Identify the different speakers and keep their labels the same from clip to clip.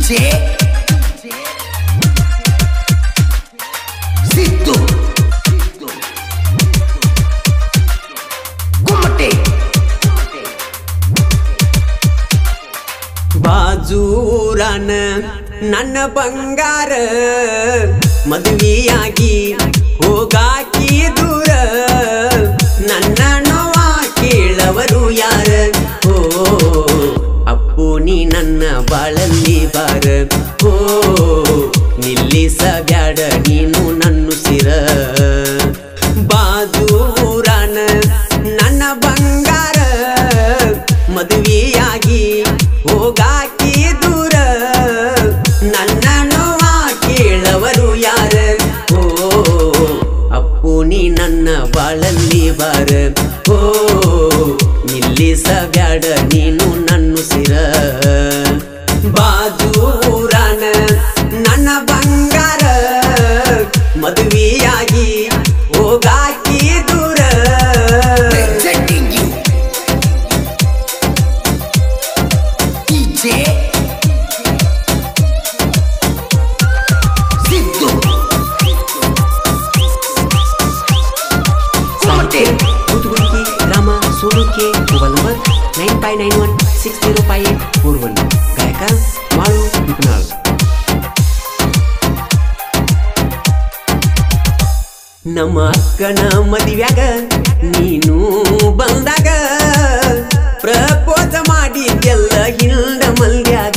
Speaker 1: ಸಿದ್ದು ಗುಮ್ಮಟೆ
Speaker 2: ಬಾಜೂರನ ನನ್ನ ಬಂಗಾರ ಮದುವೆಯಾಗಿ ಹೋಗಾಕಿ ದೂರ ನನ್ನ ನೋವ ಕೇಳವರು ಯಾರ ಓ ಅಪ್ಪು ನೀ ನನ್ನ ಬಾಳಲ್ಲಿ ಬಾರ ಓ ನಿಲ್ಲಿಸಬ್ಯಾಡ ನೀನು ನನ್ನುಸಿರ ಬಾಜೂರನ ನನ್ನ ಬಂಗಾರ ಮದುವೆಯಾಗಿ ಹೋಗಾಕಿ ದೂರ ನನ್ನ ನೋವ ಕೇಳವರು ಯಾರ ಓ ಅಪ್ಪು ನೀ ನನ್ನ ಬಾಳಲ್ಲಿ ಬಾರ ಓ ನಿಲ್ಲಿಸಬ್ಯಾಡ ನೀನು ನನ್ನುಸಿರ ಬಾಜೂರನ ನನ್ನ ಬಂಗಾರ ಮದುವೆಯಾಗಿ ಹೋಗಾಕಿ ದೂರ ಗ್ರಾಮ ಸೋಲುಕೆ ಮೊಬೈಲ್ ನಂಬರ್ 9591605841 ಗಾಯಕ ಮಾಳು ಬಿಪ್ನಾಳ್. ನಮ್ಮ ಅಕ್ಕನ ಮದುವ್ಯಾಗ ನೀನು ಬಂದಾಗ ಪ್ರಪೋಸ ಮಾಡಿದ್ದೆಲ್ಲ ಹಿಂದ ಮಲ್ಯಾಗ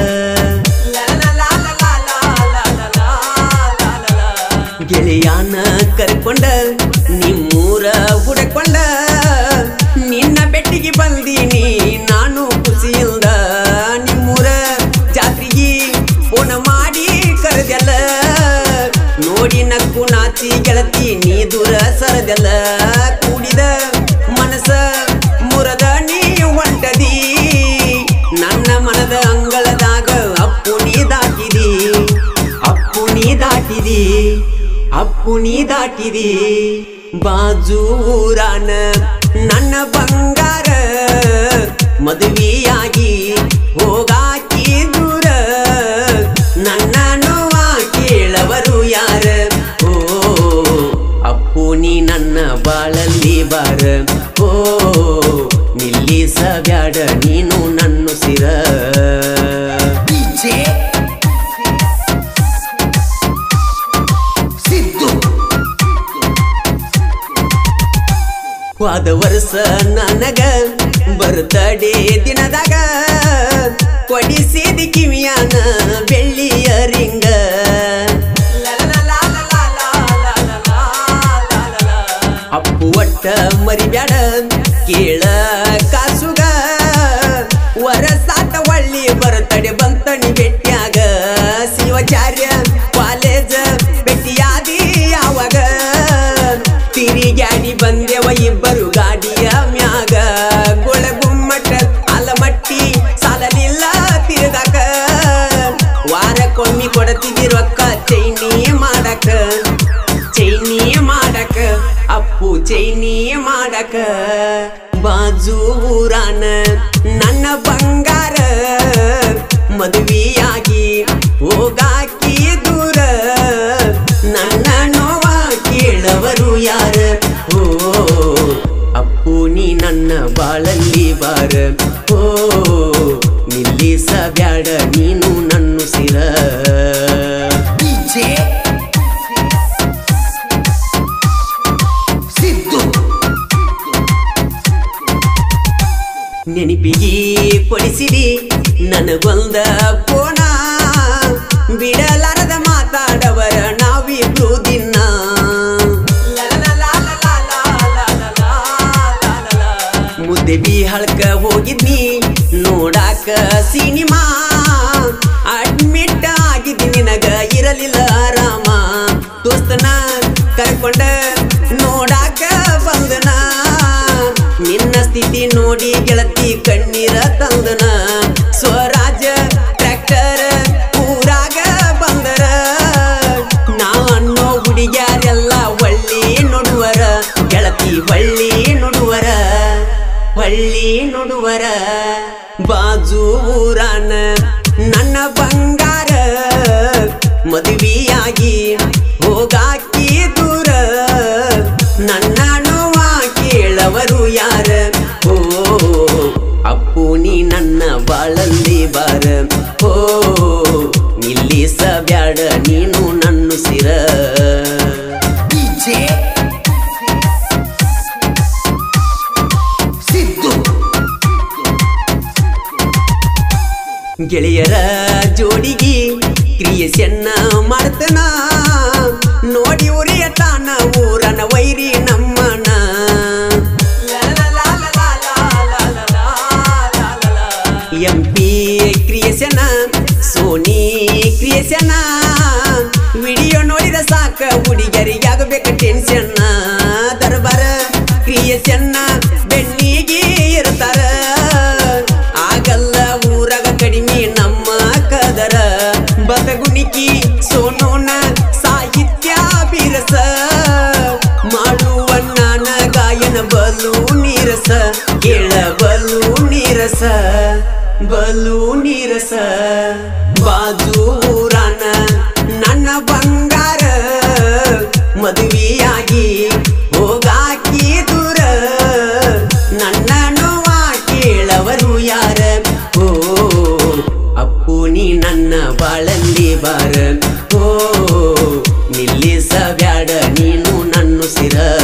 Speaker 2: ಗೆಳೆಯಾನ ಕರ್ಕೊಂಡ ನಿಮ್ಮೂರ ಹುಡಕೊಂಡ ನಿನ್ನ ಬೆಟ್ಟಿಗೆ ಬಂದೀನಿ ನಾನು ಖುಷಿಯಿಂದ ನಿಮ್ಮೂರ ಜಾತ್ರೆಗೆ ಫೋನ್ ಮಾಡಿ ಕರೆದೆಲ್ಲ ನೋಡಿ ನಕ್ಕು ನಾಚಿ ಗೆಳತಿ ನೀ ದೂರ ಸರದೆಲ್ಲ ಕೂಡಿದ ಮನಸ ಮುರದ ನೀ ಹೊಂಟದಿ ನನ್ನ ಮನದ ಅಂಗಳದಾಗ ಅಪ್ಪು ನೀ ದಾಟಿದಿ ಅಪ್ಪು ನೀ ದಾಟಿದಿ ಅಪ್ಪು ನೀ ದಾಟಿದಿ ಬಾಜೂರನ ನನ್ನ ಬಂಗಾರ ಮದುವೆಯಾಗಿ ಹೋಗಾಕಿ ದೂರ ನನ್ನ ನೋವ ಕೇಳವರು ಯಾರ ಓ ಅಪ್ಪು ನೀ ನನ್ನ ಬಾಳಲ್ಲಿ ಬಾರ ಓ ನಿಲ್ಲಿಸಬ್ಯಾಡ ನೀನು ನನ್ನುಸಿರ ಹೋದ ವರ್ಷ ನನಗ ಬರ್ತಡೇ ದಿನದಾಗ ಕೊಡಿಸಿದ ಕಿವಿಯಾನ ಬೆಳ್ಳಿಯ ರಿಂಗ ಅಪ್ಪು ಒಟ್ಟ ಮರಿಬ್ಯಾಡ ಕೇಳ ಕಾಸುಗ ವರಸಾತ ಒಳ್ಳಿ ಬರ್ತಡೆ ಬಂತಣಿ ಬೆಟ್ಟ್ಯಾಗ ಶಿವಾಚಾರ್ಯ ಕಾಲೇಜ ಬೆಟ್ಟಿಯಾದಿ ಯಾವಾಗ ತಿರಿಗ್ಯಾಡಿ ಬಂದೆವ ಇಬ್ಬರು ಗಾಡಿಯ ಮ್ಯಾಗ ಗುಳಗುಮ್ಮಟ ಅಲಮಟ್ಟಿ ಸಾಲಲಿಲ್ಲ ತಿರುಗಾಕ ವಾರಕ್ಕೊಮ್ಮಿ ಕೊಡತಿದಿ ರೊಕ್ಕ ಚೈನಿ ಮಾಡಕ ಅಪ್ಪು ಚೈನಿ ಮಾಡಕ ಬಾಜೂರನ ನನ್ನ ಬಂಗಾರ ಮದುವೆಯಾಗಿ ಹೋಗಾಕಿ ದೂರ ನನ್ನ ನೋವ ಕೇಳವರು ಯಾರ ಓ ಅಪ್ಪು ನೀ ನನ್ನ ಬಾಳಲ್ಲಿ ಬಾರ ಓ ನಿಲ್ಲಿಸಬ್ಯಾಡ ನೀನು ನನ್ನುಸಿರ ನೆನಪಿಗೆ ಕೊಡಿಸಿದಿ ನನಗೊಂದ ಫೋನ ಬಿಡಲಾರದ ಮಾತಾಡವರ ನಾವಿಬ್ರು ದಿನ ಮುದ್ದೆ ಬಿಹಾಳಕ ಹೋಗಿದ್ನಿ ನೋಡಾಕ ಸಿನಿಮಾ ಅಡ್ಮಿಟ್ ಆಗಿದ್ದಿ ನಿನಗ ಇರಲಿಲ್ಲ ಆರಾಮ ದೋಸ್ತನ ಕರ್ಕೊಂಡ ನೋಡಾಕ ಬಂದನ ನಿನ್ನ ಸ್ಥಿತಿ ನೋಡಿ ಗೆಳತಿ ಕಣ್ಣೀರ ತಂದನ ಸ್ವರಾಜ ಟ್ರ್ಯಾಕ್ಟರ್ ಊರಾಗ ಬಂದರ ನಾ ಅನ್ನೋ ಹುಡುಗ್ಯಾರೆಲ್ಲ ಒಳ್ಳಿ ನೋಡುವರ ಗೆಳತಿ ಒಳ್ಳಿ ನೋಡುವರ ಬಾಜೂರನ ನನ್ನ ಬಂಗಾರ ಮದುವೆಯಾಗಿ ಹೋಗಾಕಿ ದೂರ ನನ್ನ ನೋವ ಕೇಳವರು ಯಾರ ಓ ಅಪ್ಪು ನೀ ನನ್ನ ಬಾಳಲ್ಲಿ ಬಾರ ಓ ನಿಲ್ಲಿಸ ಬ್ಯಾಡ ನೀನು ನನ್ನ ಸಿರ
Speaker 1: ಡಿಜೆ ಸಿದ್ದು
Speaker 2: ಗೆಳೆಯರ ಜೋಡಿಗಿ ಕ್ರಿಯೆಯನ್ನ ಮಾಡ್ತನ ನೋಡಿ ಉರಿಯತಾನ ಊರನ ವೈರಿ ನಮ್ಮನ ಎಂಪಿ ಕ್ರಿಯೆಯನ್ನ ಸೋನಿ ಕ್ರಿಯೆಯನ್ನ ವಿಡಿಯೋ ನೋಡಿದ ಸಾಕ ಹುಡುಗರಿಗಾಗಬೇಕು ಟೆನ್ಷನ್ ದರ್ಬಾರ ಕ್ರಿಯೆಯನ್ನ ಬೆನ್ನಿಗೆ ಇರ್ತಾರ ಆಗಲ್ಲ ಊರಾಗ ಕಡಿಮೆ ನಮ್ಮ ಕದರ ಬದಗುಣಿಕಿ ಸೋನೋನ ಸಾಹಿತ್ಯ ಬಿರಸ ಮಾಡುವ ನಾನ ಗಾಯನ ಬಲು ನೀರಸ ಕೇಳ ಬಲು ನೀರಸ ಬಾಜು ಊರಾನ ನನ್ನ ಬಂಗಾರ ಮದುವೆಯಾಗಿ ಹೋಗಾಕಿ ದೂರ ನನ್ನ ನೋವ ಕೇಳವರು ಯಾರ ಓ ಅಪ್ಪು ನೀ ನನ್ನ ಬಾಳಲ್ಲಿ ಬಾರ ಓ ನಿಲ್ಲಿಸ ಬ್ಯಾಡ ನೀನು ನನ್ನ ಸಿರ